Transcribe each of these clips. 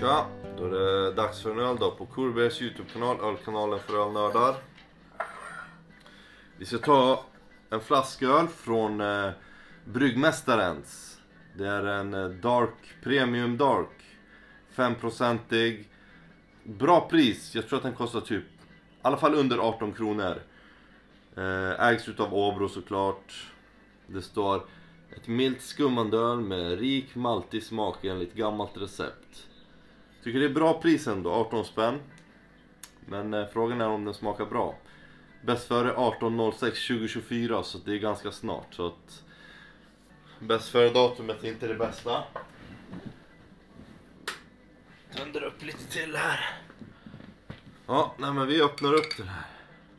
Tja, då är det dags för en öl då på Kurbergs YouTube-kanal, ölkanalen för ölnördar. Vi ska ta en flasköl från Bryggmästarens. Det är en dark, premium dark, 5%ig. Bra pris, jag tror att den kostar typ, i alla fall under 18 kronor. Ägs utav Åbro såklart. Det står ett milt skummande öl med rik maltig smak enligt gammalt recept. Tycker det är bra pris ändå, 18 spänn. Men frågan är om den smakar bra. Bäst före 18.06.2024, så det är ganska snart. Så att bäst före datumet är inte det bästa. Tänder upp lite till här. Ja, nej men vi öppnar upp den här.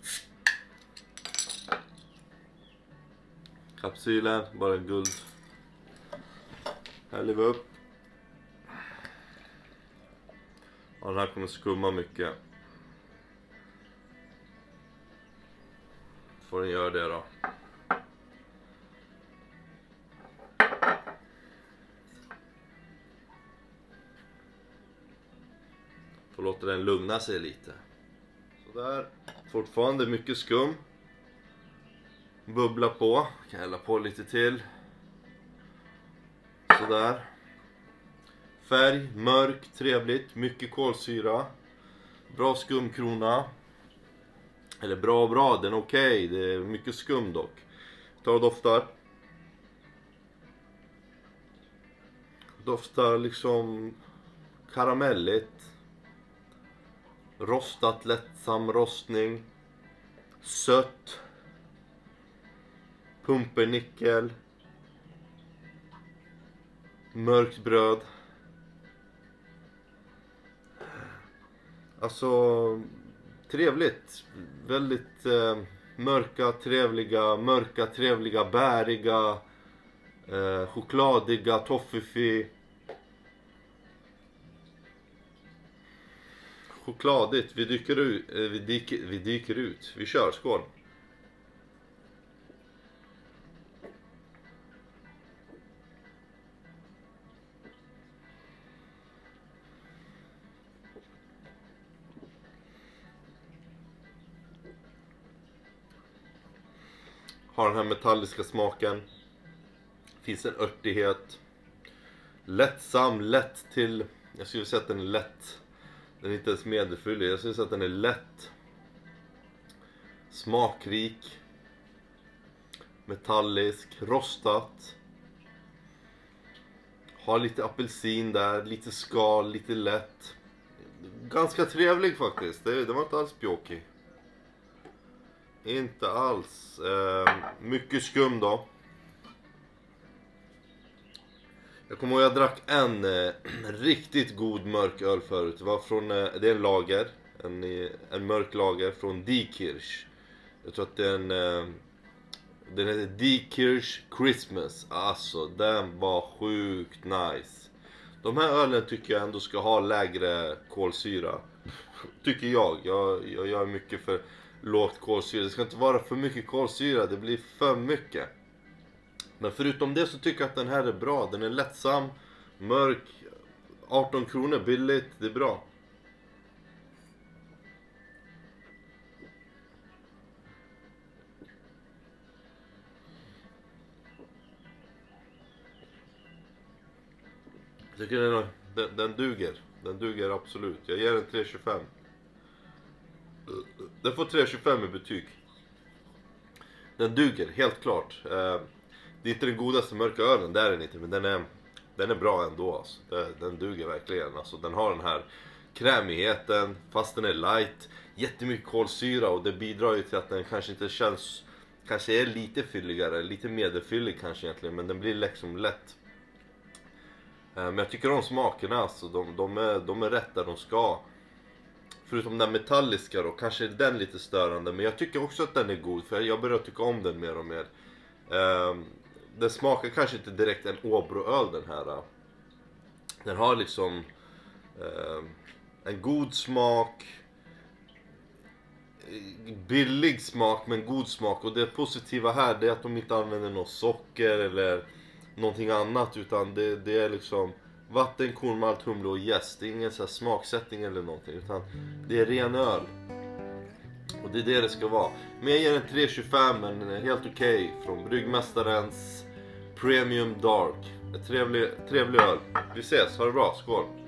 Kapsylen, bara guld. Häller vi upp. Ja, den här kommer skumma mycket. Får den göra det då. Får låta den lugna sig lite. Sådär. Fortfarande mycket skum. Bubbla på. Kan hälla på lite till. Sådär. Färg, mörk, trevligt. Mycket kolsyra. Bra skumkrona. Eller bra, den är okej. Det är mycket skum dock. Tar och doftar. Doftar liksom karamelligt. Rostat, lättsam rostning. Sött. Pumpernickel. Mörkt bröd. Alltså trevligt. Väldigt mörka, trevliga, bäriga, chokladiga, toffifee. Chokladigt. Vi dyker ut. Vi kör, skål. Har den här metalliska smaken. Finns en örtighet. Lättsam, lätt till. Jag skulle säga att den är lätt. Den är inte ens medelfyllig. Jag skulle säga att den är lätt. Smakrik. Metallisk. Rostat. Har lite apelsin där. Lite skal, lite lätt. Ganska trevlig faktiskt. Det var inte alls bjåkig. Inte alls. Mycket skum då. Jag kommer ihåg att jag drack en riktigt god mörk öl förut. Det var från, det är en lager. En mörk lager från Diekirch. Jag tror att den heter Diekirch Christmas. Alltså den var sjukt nice. De här ölen tycker jag ändå ska ha lägre kolsyra. Tycker jag. Jag gör mycket för lågt kolsyra. Det ska inte vara för mycket kolsyra. Det blir för mycket. Men förutom det så tycker jag att den här är bra. Den är lättsam, mörk, 18 kronor billigt. Det är bra. Jag tycker den duger. Den duger absolut. Jag ger den 3,25. Den får 3,25 i betyg. Den duger, helt klart. Det är inte den godaste mörka ölen, det är den inte. Men den är bra ändå alltså. Den duger verkligen alltså. Den har den här krämigheten, fast den är light. Jättemycket kolsyra, och det bidrar ju till att den kanske inte känns. Kanske är lite fylligare, lite medelfyllig kanske egentligen. Men den blir liksom lätt. Men jag tycker om smakerna alltså. De är rätt där de ska. Förutom den metalliska då, kanske är den lite störande. Men jag tycker också att den är god, för jag börjar tycka om den mer och mer. Den smakar kanske inte direkt en Åbroöl den här. Den har liksom en god smak. Billig smak men god smak. Och det positiva här, det är att de inte använder något socker eller någonting annat. Utan det är liksom Vatten, kornmalt, humle och jäst. Det är ingen så här smaksättning eller någonting, utan det är ren öl. Och det är det ska vara. Men jag ger en 3,25, men helt okej. Från Bryggmästarens Premium Dark. Ett trevlig öl. Vi ses, ha det bra, skål!